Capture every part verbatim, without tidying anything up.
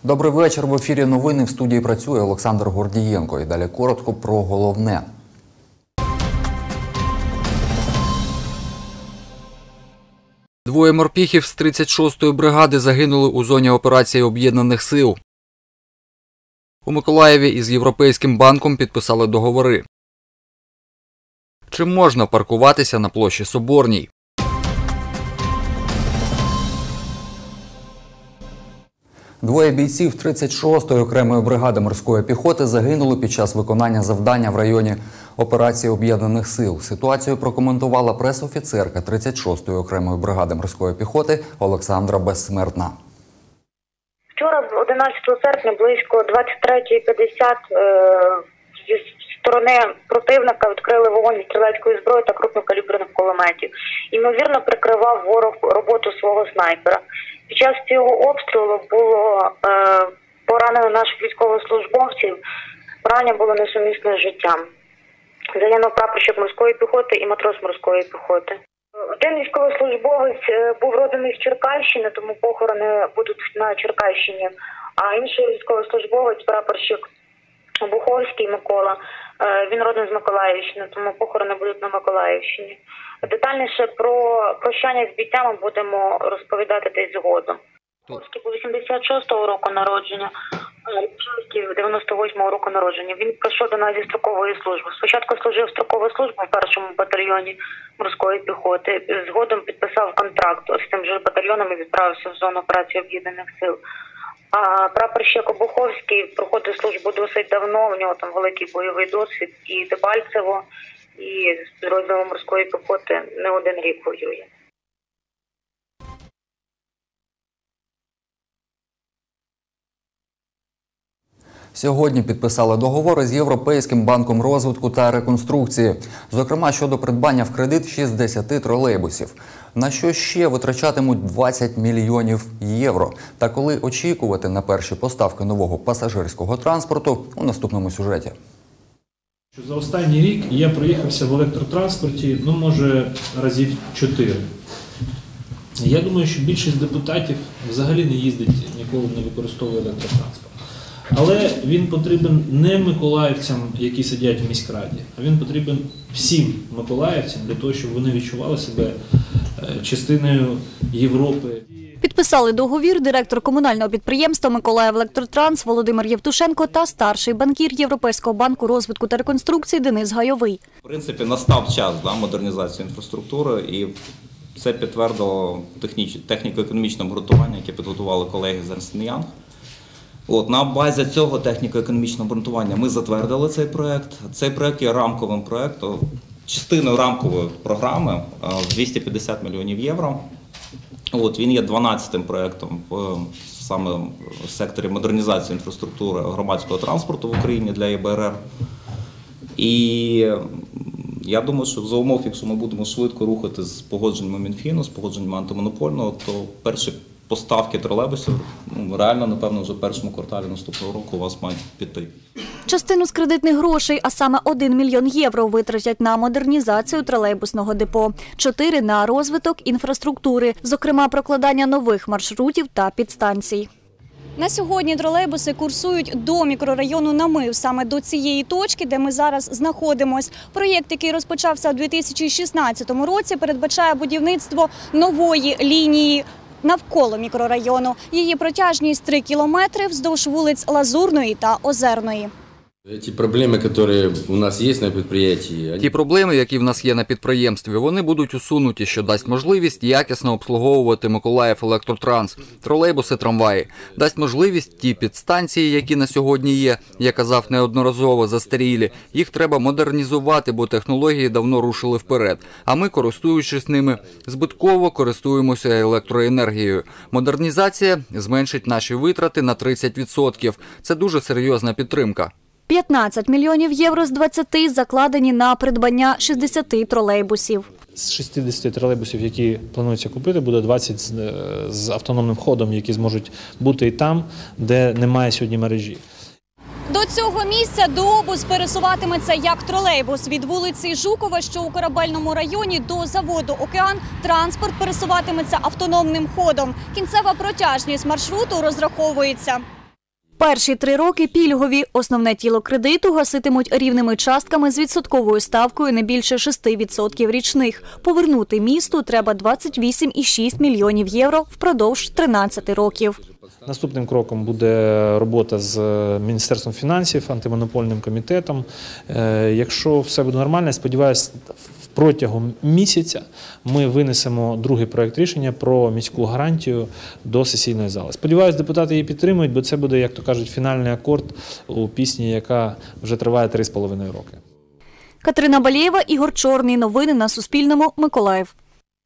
Добрий вечір. В ефірі новини. В студії працює Олександр Гордієнко. І далі коротко про головне. Двоє морпіхів з тридцять шостої бригади загинули у зоні операції Об'єднаних сил. У Миколаєві із Європейським банком підписали договори. Чи можна паркуватися на площі Соборній? Двоє бійців тридцять шостої окремої бригади морської піхоти загинули під час виконання завдання в районі операції Об'єднаних сил. Ситуацію прокоментувала прес-офіцерка тридцять шостої окремої бригади морської піхоти Олександра Безсмертна. Вчора, одинадцятого серпня, близько двадцять третьої п'ятдесят зі сторони противника відкрили вогонь із стрілецької зброї та крупнокаліберних кулеметів. Ймовірно, прикривав ворог роботу свого снайпера. Під час цього обстрілу було е, поранено наших військовослужбовців. Поранення було несумісне з життям. Загинув прапорщик морської піхоти і матрос морської піхоти. Один військовослужбовець був родом з Черкащини, тому похорони будуть на Черкащині. А інший військовослужбовець, прапорщик Буховський Микола, він родом з Миколаївщини, тому похорони будуть на Миколаївщині. Детальніше про прощання з бійцями будемо розповідати десь згодом. Буховський був вісімдесят шостого року народження, Рибчинський дев'яносто восьмого року народження. Він прийшов до нас зі строкової служби. Спочатку служив строкову службу в першому батальйоні морської піхоти. Згодом підписав контракт з тим же батальйоном і відправився в зону операції Об'єднаних сил. А прапорщик Обуховський проходив службу досить давно, у нього там великий бойовий досвід і Дебальцево, і з підрозділом морської піхоти не один рік воює. Сьогодні підписали договори з Європейським банком розвитку та реконструкції. Зокрема, щодо придбання в кредит шістдесят тролейбусів. На що ще витрачатимуть двадцять мільйонів євро? Та коли очікувати на перші поставки нового пасажирського транспорту – у наступному сюжеті. За останній рік я проїхався в електротранспорті, ну, може, разів чотири. Я думаю, що більшість депутатів взагалі не їздить, ніколи не використовує електротранспорт. Але він потрібен не миколаївцям, які сидять в міськраді, а він потрібен всім миколаївцям для того, щоб вони відчували себе частиною Європи. Підписали договір директор комунального підприємства «Миколаївелектротранс» Володимир Євтушенко та старший банкір Європейського банку розвитку та реконструкції Денис Гайовий. В принципі, настав час да, модернізації інфраструктури, і це підтвердило техніко-економічне обґрунтування, яке підготували колеги з Ернст енд Янг. От, на базі цього техніко-економічного обґрунтування ми затвердили цей проєкт. Цей проєкт є рамковим проєктом, частиною рамкової програми в двісті п'ятдесят мільйонів євро. От, він є дванадцятим проєктом в саме в секторі модернізації інфраструктури громадського транспорту в Україні для Є Б Р Р. І я думаю, що за умов, якщо ми будемо швидко рухати з погодженнями Мінфіну, з погодженнями антимонопольного, то перші поставки тролейбусів, ну, реально, напевно, вже в першому кварталі наступного року у вас мають піти. Частину з кредитних грошей, а саме один мільйон євро, витратять на модернізацію тролейбусного депо, чотири – на розвиток інфраструктури, зокрема прокладання нових маршрутів та підстанцій. На сьогодні тролейбуси курсують до мікрорайону Намив, саме до цієї точки, де ми зараз знаходимось. Проєкт, який розпочався у дві тисячі шістнадцятому році, передбачає будівництво нової лінії навколо мікрорайону. Її протяжність три кілометри вздовж вулиць Лазурної та Озерної. Ті проблеми, які у нас є на підприємстві. Ті проблеми, які в нас є на підприємстві, вони будуть усунуті, що дасть можливість якісно обслуговувати Миколаївелектротранс, тролейбуси, трамваї. Дасть можливість ті підстанції, які на сьогодні є, я казав неодноразово, застарілі, їх треба модернізувати, бо технології давно рушили вперед. А ми, користуючись ними, збитково користуємося електроенергією. Модернізація зменшить наші витрати на тридцять відсотків. Це дуже серйозна підтримка. п'ятнадцять мільйонів євро з двадцяти закладені на придбання шістдесят тролейбусів. З шістдесят тролейбусів, які планується купити, буде двадцять з, з автономним ходом, які зможуть бути і там, де немає сьогодні мережі. До цього місця дообуз пересуватиметься як тролейбус. Від вулиці Жукова, що у Корабельному районі, до заводу «Океан» транспорт пересуватиметься автономним ходом. Кінцева протяжність маршруту розраховується Перші три роки пільгові. Основне тіло кредиту гаситимуть рівними частками з відсотковою ставкою не більше шести відсотків річних. Повернути місту треба двадцять вісім цілих шість мільйонів євро впродовж тринадцяти років. Наступним кроком буде робота з Міністерством фінансів, антимонопольним комітетом. Якщо все буде нормально, сподіваюся, протягом місяця ми винесемо другий проект рішення про міську гарантію до сесійної зали. Сподіваюся, депутати її підтримують, бо це буде, як то кажуть, фінальний акорд у пісні, яка вже триває три з половиною роки. Катерина Балєєва, Ігор Чорний. Новини на Суспільному. Миколаїв.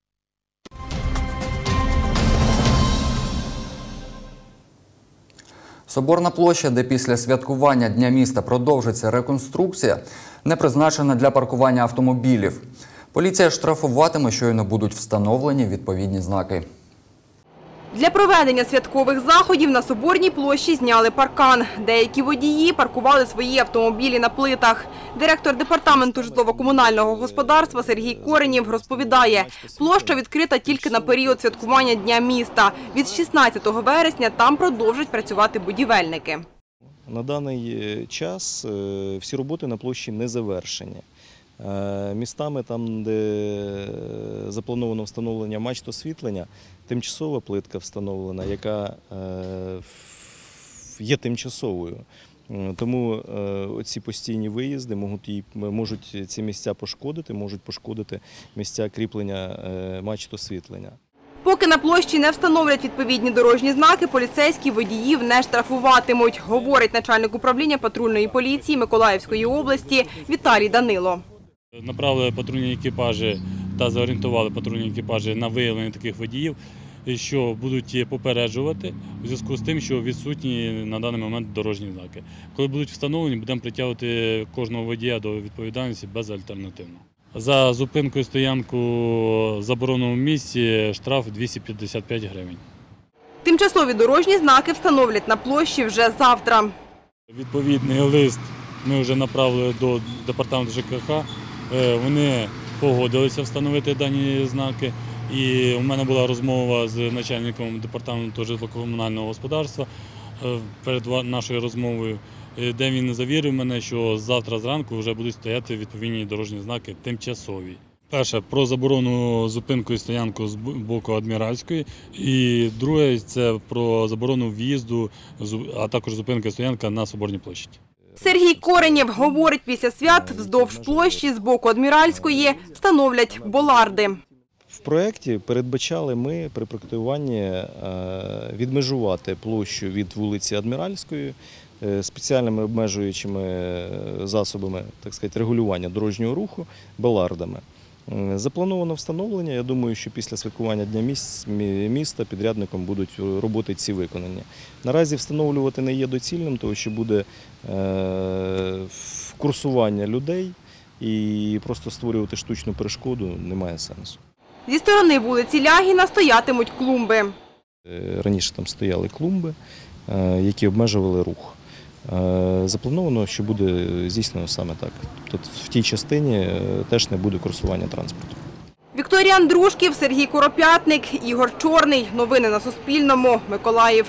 Соборна площа, де після святкування Дня міста продовжиться реконструкція, не призначена для паркування автомобілів. Поліція штрафуватиме, щойно будуть встановлені відповідні знаки. Для проведення святкових заходів на Соборній площі зняли паркан. Деякі водії паркували свої автомобілі на плитах. Директор департаменту житлово-комунального господарства Сергій Коренєв розповідає, площа відкрита тільки на період святкування Дня міста. Від шістнадцятого вересня там продовжать працювати будівельники. На даний час всі роботи на площі не завершені. Містами, там, де заплановано встановлення мачт освітлення, тимчасова плитка встановлена, яка є тимчасовою. Тому ці постійні виїзди можуть, можуть ці місця пошкодити, можуть пошкодити місця кріплення мачт освітлення. Поки на площі не встановлять відповідні дорожні знаки, поліцейські водіїв не штрафуватимуть, говорить начальник управління патрульної поліції Миколаївської області Віталій Данило. Направили патрульні екіпажі та зорієнтували патрульні екіпажі на виявлення таких водіїв, що будуть попереджувати у зв'язку з тим, що відсутні на даний момент дорожні знаки. Коли будуть встановлені, будемо притягувати кожного водія до відповідальності безальтернативно. За зупинку і стоянку в забороненому місці штраф двісті п'ятдесят п'ять гривень. Тимчасові дорожні знаки встановлять на площі вже завтра. Відповідний лист ми вже направили до департаменту ЖКХ. Вони погодилися встановити дані знаки. І у мене була розмова з начальником департаменту житлово-комунального господарства перед нашою розмовою, де він завірив мене, що завтра зранку вже будуть стояти відповідні дорожні знаки тимчасові. Перше, про заборону зупинку і стоянку з боку Адміральської. І друге, це про заборону в'їзду, а також зупинка і стоянка на Соборній площі. Сергій Коренєв говорить, після свят вздовж площі з боку Адміральської встановлять боларди. В проєкті передбачали ми при проєктуванні відмежувати площу від вулиці Адміральської спеціальними обмежуючими засобами, так сказати, регулювання дорожнього руху болардами. Заплановано встановлення, я думаю, що після святкування Дня міста підрядником будуть роботи ці виконані. Наразі встановлювати не є доцільним, тому що буде курсування людей і просто створювати штучну перешкоду немає сенсу. Зі сторони вулиці Лягіна стоятимуть клумби. Раніше там стояли клумби, які обмежували рух. Заплановано, що буде здійснено саме так. Тобто в тій частині теж не буде курсування транспорту. Вікторія Андрушків, Сергій Куропятник, Ігор Чорний. Новини на Суспільному. Миколаїв.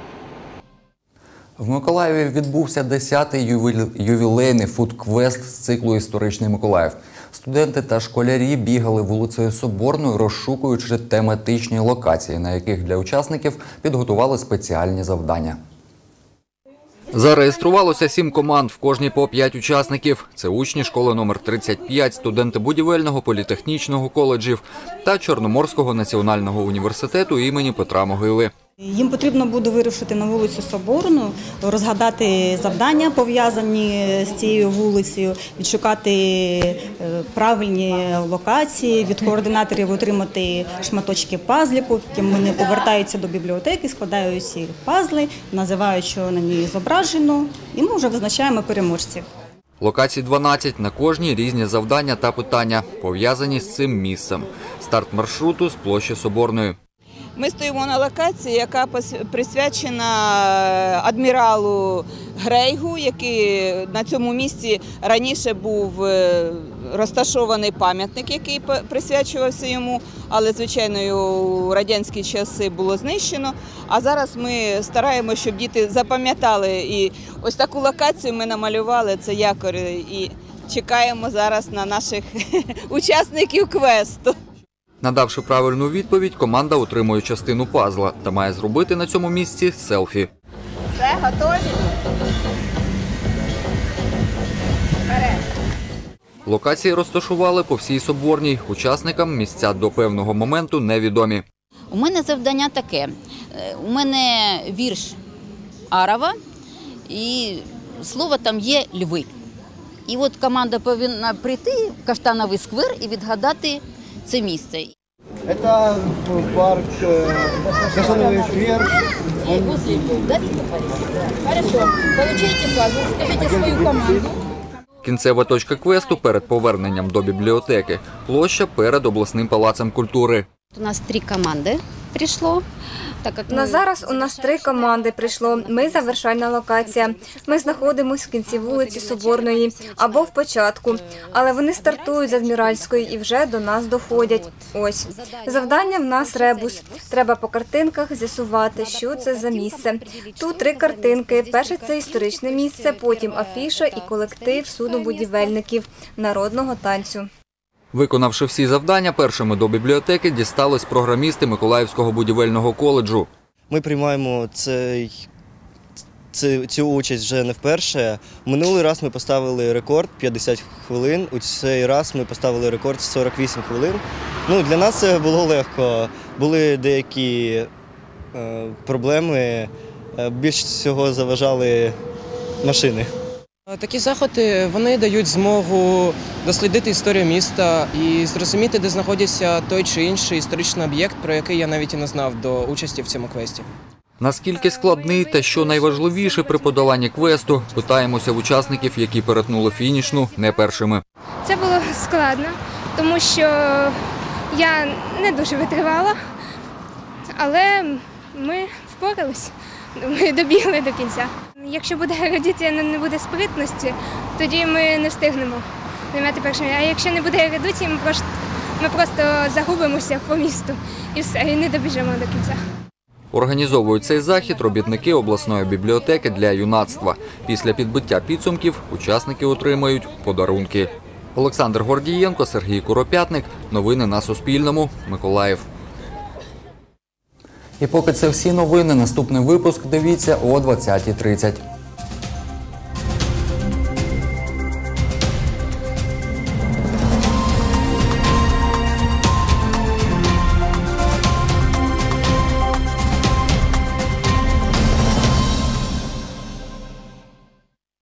В Миколаєві відбувся десятий ювілейний фудквест з циклу «Історичний Миколаїв». Студенти та школярі бігали вулицею Соборною, розшукуючи тематичні локації, на яких для учасників підготували спеціальні завдання. Зареєструвалося сім команд, в кожній по п'ять учасників. Це учні школи номер тридцять п'ять, студенти будівельного, політехнічного коледжів та Чорноморського національного університету імені Петра Могили. Їм потрібно буде вирушити на вулицю Соборну, розгадати завдання, пов'язані з цією вулицею, відшукати правильні локації, від координаторів отримати шматочки пазлів, потім вони повертаються до бібліотеки, складають ці пазли, називають, що на ній зображено, і ми вже визначаємо переможців. Локацій дванадцять, на кожній різні завдання та питання, пов'язані з цим місцем. Старт маршруту з площі Соборної. Ми стоїмо на локації, яка присвячена адміралу Грейгу, який на цьому місці раніше був розташований пам'ятник, який присвячувався йому, але, звичайно, у радянські часи було знищено. А зараз ми стараємося, щоб діти запам'ятали. І ось таку локацію ми намалювали, це якор, і чекаємо зараз на наших учасників квесту. Надавши правильну відповідь, команда отримує частину пазла та має зробити на цьому місці селфі. Все, готові? Вперед! Локації розташували по всій Соборній. Учасникам місця до певного моменту невідомі. У мене завдання таке. У мене вірш Арова, і слово там є «льви». І от команда повинна прийти в Каштановий сквер і відгадати це місце. Це парк Каштановий сквер. Хорошо, получайте пазл, скажіть свою команду. Кінцева точка квесту перед поверненням до бібліотеки. Площа перед обласним палацем культури. У нас три команди прийшло. Так як На зараз у нас три команди прийшло. Ми завершальна локація. Ми знаходимося в кінці вулиці Соборної або в початку. Але вони стартують з Адміральської і вже до нас доходять. Ось. Завдання в нас ребус. Треба по картинках з'ясувати, що це за місце. Тут три картинки. Перше – це історичне місце, потім афіша і колектив суднобудівельників народного танцю. Виконавши всі завдання, першими до бібліотеки дістались програмісти Миколаївського будівельного коледжу. Ми приймаємо цей, цю, цю участь вже не вперше. Минулий раз ми поставили рекорд п'ятдесят хвилин, у цей раз ми поставили рекорд сорок вісім хвилин. Ну, для нас це було легко. Були деякі е, проблеми, більш всього заважали машини. Такі заходи вони дають змогу дослідити історію міста і зрозуміти, де знаходиться той чи інший історичний об'єкт, про який я навіть і не знав до участі в цьому квесті. Наскільки складний та що найважливіше при подоланні квесту, питаємося в учасників, які перетнули фінішну не першими. Це було складно, тому що я не дуже витривала, але ми впорались. Ми добігли до кінця. Якщо буде ерудиція, не буде спритності, тоді ми не встигнемо займати першими. А якщо не буде ерудиції, ми просто, ми просто загубимося по місту і все, і не добіжимо до кінця. Організовують цей захід робітники обласної бібліотеки для юнацтва. Після підбиття підсумків учасники отримають подарунки. Олександр Гордієнко, Сергій Куропятник. Новини на Суспільному. Миколаїв. І поки це всі новини, наступний випуск дивіться о двадцятій тридцять.